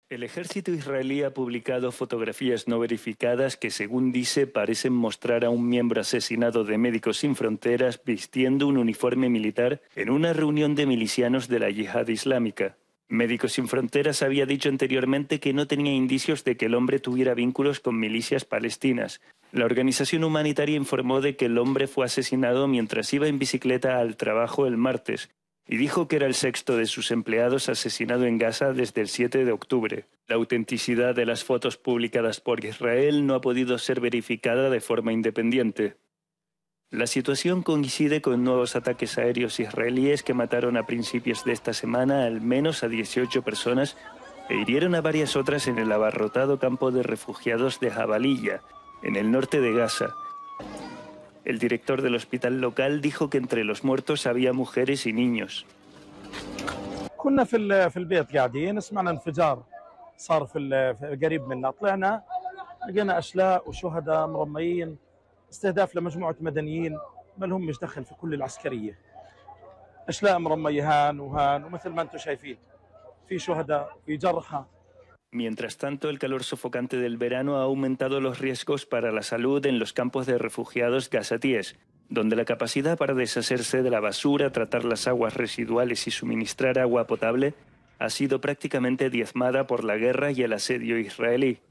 El ejército israelí ha publicado fotografías no verificadas que, según dice, parecen mostrar a un miembro asesinado de Médicos Sin Fronteras vistiendo un uniforme militar en una reunión de milicianos de la Yihad Islámica. Médicos Sin Fronteras había dicho anteriormente que no tenía indicios de que el hombre tuviera vínculos con milicias palestinas. La organización humanitaria informó de que el hombre fue asesinado mientras iba en bicicleta al trabajo el martes, y dijo que era el sexto de sus empleados asesinado en Gaza desde el 7 de octubre. La autenticidad de las fotos publicadas por Israel no ha podido ser verificada de forma independiente. La situación coincide con nuevos ataques aéreos israelíes que mataron a principios de esta semana al menos a 18 personas e hirieron a varias otras en el abarrotado campo de refugiados de Jabalilla, en el norte de Gaza. El director del hospital local dijo que entre los muertos había mujeres y niños. كنا في البيت قاعدين سمعنا انفجار صار قريب منا طلعنا لقينا اشلاء وشهداء مرميين استهداف لمجموعه مدنيين ما لهمش دخل في كل العسكريه اشلاء مرميه هان ومثل ما انتم شايفين في شهداء في جرحى. Mientras tanto, el calor sofocante del verano ha aumentado los riesgos para la salud en los campos de refugiados gazatíes, donde la capacidad para deshacerse de la basura, tratar las aguas residuales y suministrar agua potable ha sido prácticamente diezmada por la guerra y el asedio israelí.